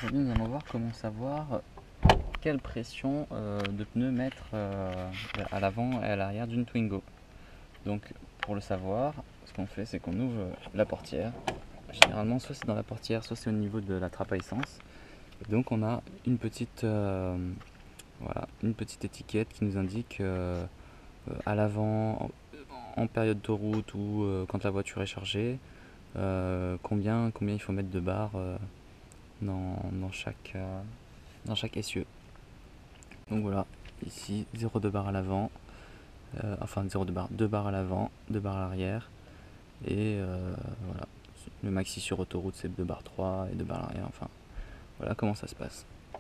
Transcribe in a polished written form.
Aujourd'hui, nous allons voir comment savoir quelle pression de pneu mettre à l'avant et à l'arrière d'une Twingo. Donc, pour le savoir, ce qu'on fait, c'est qu'on ouvre la portière. Généralement, soit c'est dans la portière, soit c'est au niveau de la trappe à essence. Et donc, on a une petite étiquette qui nous indique à l'avant, en période de route ou quand la voiture est chargée, combien il faut mettre de barres dans chaque essieu. Donc voilà, ici 0,2 barres à l'avant, enfin 0,2 barres, 2 barres à l'avant, 2 barres à l'arrière, et voilà, le maxi sur autoroute c'est 2 barres 3 et 2 barres à l'arrière, enfin voilà comment ça se passe.